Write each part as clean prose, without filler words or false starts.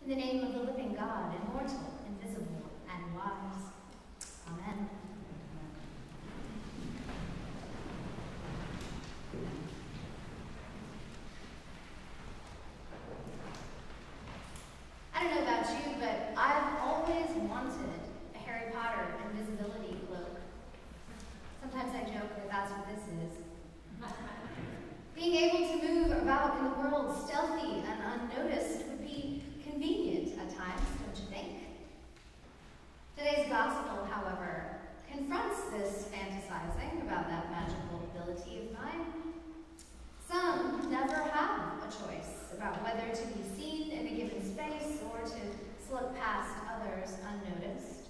In the name of the living God, immortal, invisible, and wise. Amen. I don't know about you, but I've always wanted a Harry Potter invisibility cloak. Sometimes I joke that that's what this is. Being able to move about in the world stealthy and unnoticed would be convenient at times, don't you think? Today's gospel, however, confronts this fantasizing about that magical ability of mine. Some never have a choice about whether to be seen in a given space or to slip past others unnoticed.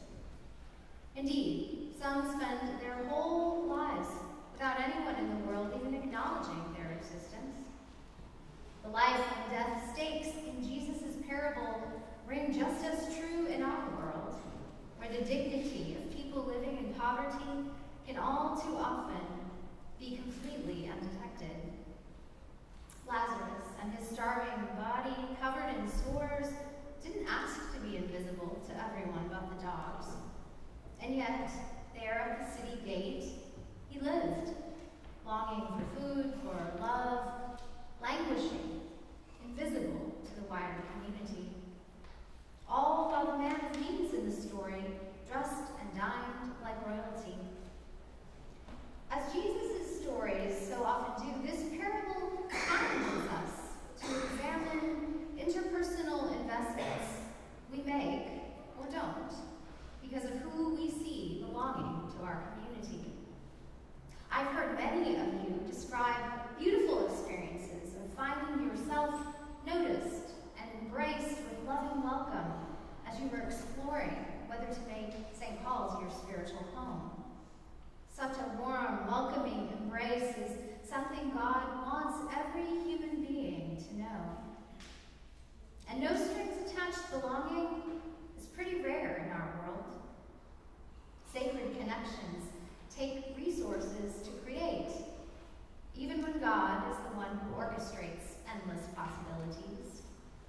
Indeed, some spend their whole lives without anyone in the world even acknowledging their existence. The life and death stakes in Jesus' parable ring just as true in our world, where the dignity of people living in poverty can all too often be completely undetected. Lazarus and his starving body, covered in sores, didn't ask to be invisible to everyone but the dogs. And yet, there at the city gate, he lived, longing for food, for love, languishing, invisible to the wider community. All while the man of means in the story dressed and dined like royalty. As Jesus' stories so often do, this parable challenges us to examine interpersonal investments we make or don't because of who we see belonging to our community. I've heard many of you describe beautiful experiences of finding yourself noticed and embraced with loving welcome as you were exploring whether to make St. Paul's your spiritual home. Such a warm, welcoming embrace is something God wants every human being to know. And no strings attached belonging is pretty rare in our world. Sacred connections take resources to create, even when God is the one who orchestrates endless possibilities.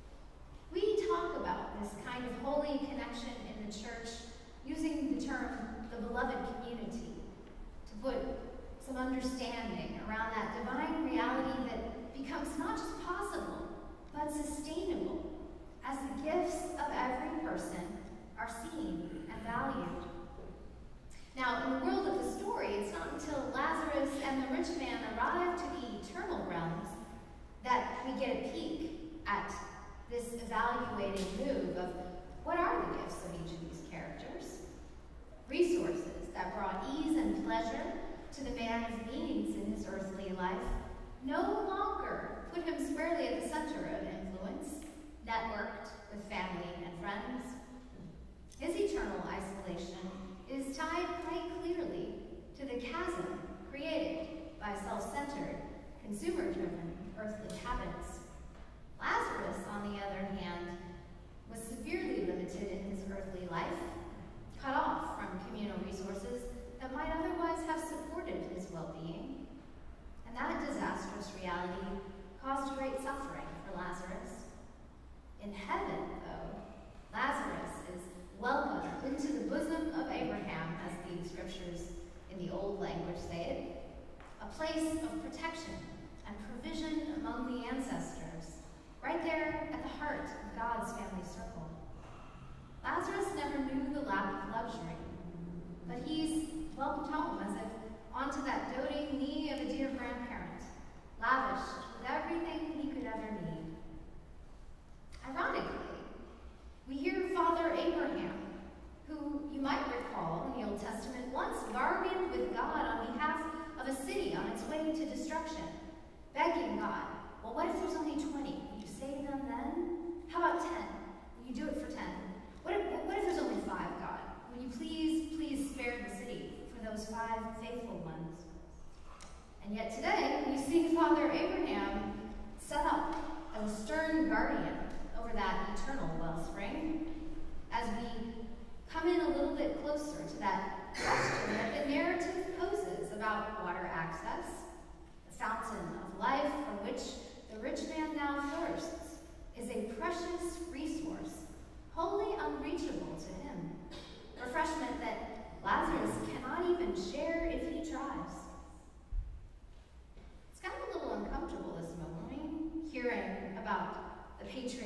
We talk about this kind of holy connection in the church using the term the beloved community to put some understanding around that divine reality that becomes not just possible, but sustainable as the gifts of every person are seen and valued. Now, in the world of the story, it's not until Lazarus and the rich man arrive to the eternal realms that we get a peek at this evaluating move of what are the gifts of each of these characters. Resources that brought ease and pleasure to the man of means in his earthly life no longer put him squarely at the center of influence, networked with family and friends. His eternal isolation is tied quite clearly to the chasm created by self-centered, consumer-driven earthly habits. Lazarus, on the other hand, was severely limited in his earthly life, cut off from communal resources that might otherwise have supported his well-being. And that disastrous reality caused great suffering for Lazarus. In heaven, though, Lazarus is welcomed into the bosom of Abraham, as the scriptures in the old language say it, a place of protection and provision among the ancestors, right there at the heart of God's family circle. Lazarus never knew the lap of luxury, but he's welcomed home as if onto that doting knee of a dear grandparent, lavished with everything he could ever need. Ironically, we hear Father Abraham, who you might recall in the Old Testament once bargained with God on behalf of a city on its way to destruction, begging God, well, what if there's only 20? Will you save them then? How about 10? Will you do it for 10? What if there's only 5, God? Will you please spare the city for those 5 faithful ones? And yet today, we see Father Abraham set up as a stern guardian over that eternal wellspring as we come in a little bit closer to that question that the narrative poses about water access, the fountain of life from which the rich man now thirsts, is a precious resource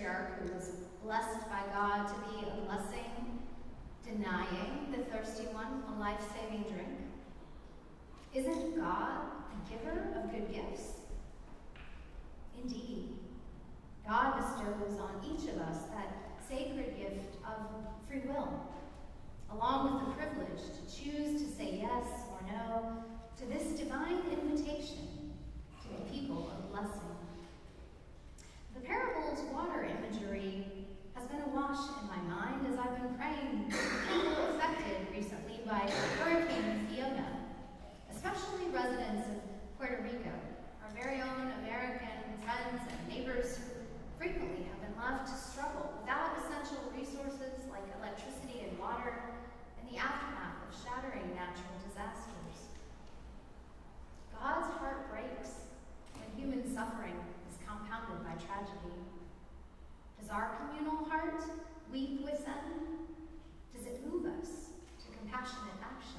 patriarch who was blessed by God to be a blessing, denying the thirsty one a life-saving drink? Isn't God the giver of good gifts? Indeed, God bestows on each of us that sacred gift of free will, along with the privilege to choose to say yes or no to this divine invitation to be people of blessing. The parable's water imagery has been awash in my mind as I've been praying for people affected recently by Hurricane Fiona, especially residents of Puerto Rico, our very own American friends and neighbors who frequently have been left to struggle without essential resources like electricity and water in the aftermath of shattering natural disasters. God's heart breaks when human suffering is compounded by tragedy. Does our communal heart weep with them? Does it move us to compassionate action?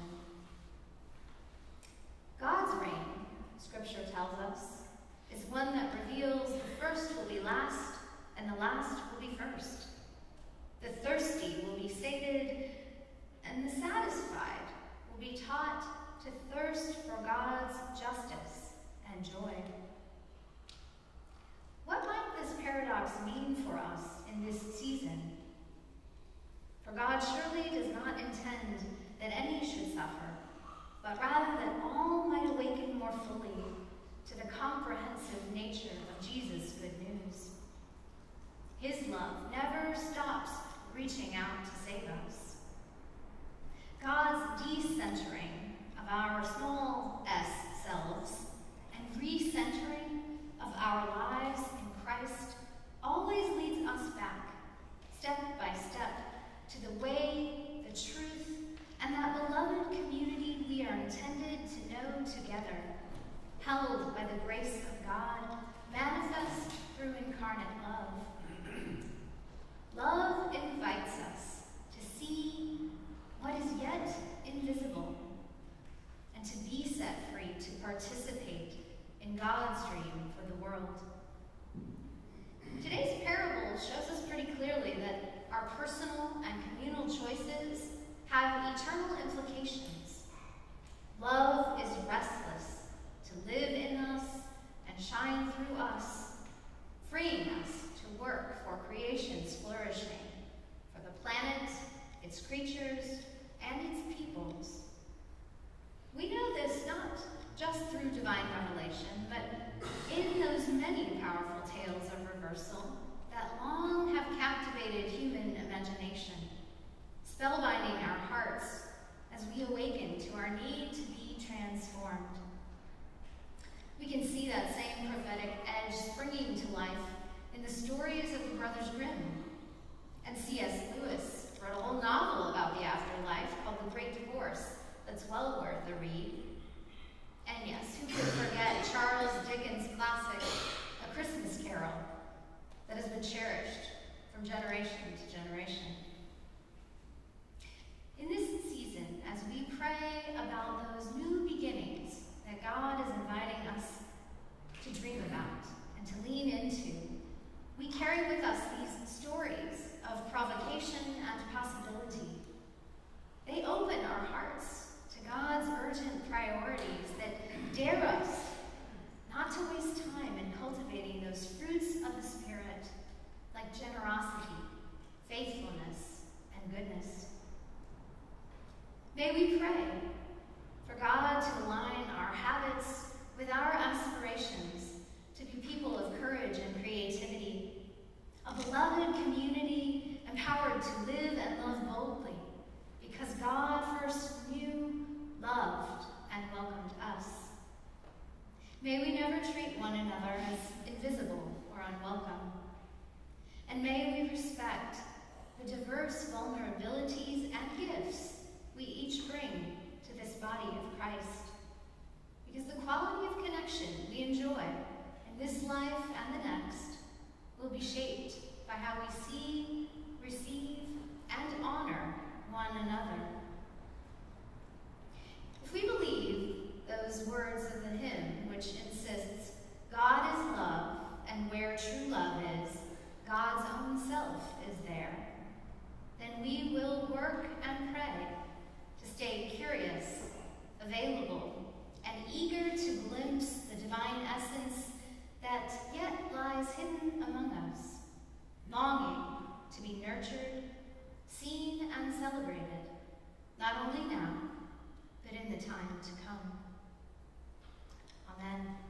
God's reign, Scripture tells us, is one that reveals the first will be last and the last will be first. The thirsty will be sated and the satisfied will be taught to thirst for God's justice and joy. What might this paradox mean for us in this season? For God surely does not intend that any should suffer, but rather that all might awaken more fully to the comprehensive nature of Jesus' good news. His love never stops reaching out to save us. God's decentering of our small s selves and recentering of our lives in Christ always leads us back, step by step, to the way, the truth, and that beloved community we are intended to know together, held by the grace of God, manifest through incarnate love. Love invites us to see what is yet invisible and to be set free to participate in God's dream for the world. Today's parable shows us pretty clearly that our personal and communal choices have eternal implications. Love is restless to live in us and shine through us, freeing us to work for creation's flourishing, for the planet, its creatures, and its peoples. We know this not just through divine revelation, but in those many powerful tales of reversal that long have captivated human imagination, spellbinding our hearts as we awaken to our need to be transformed. We can see that same prophetic edge springing to life in the stories of the Brothers Grimm. And C.S. Lewis wrote a whole novel about the afterlife called The Great Divorce that's well worth a read. And yes, who could forget Charles Dickens' classic, A Christmas Carol, that has been cherished from generation to generation. In this season, as we pray about those new beginnings that God is inviting us to dream about and to lean into, we carry with us these stories of provocation and possibility. They open our hearts to God's urgent priorities that dare us not to waste time in cultivating those fruits of the Spirit, like generosity, faithfulness, and goodness. May we pray for God to align our habits with our aspirations to be people of courage and creativity, a beloved community empowered to live and love boldly, because God first knew, loved, and welcomed us. May we never treat one another as invisible or unwelcome. And may we respect the diverse vulnerabilities and gifts we each bring to this body of Christ. Because the quality of connection we enjoy in this life and the next will be shaped by how we see, receive, and honor one another. If we believe those words of the hymn, which insists, God is love, and where true love is, God's own nurtured, seen and celebrated, not only now, but in the time to come. Amen.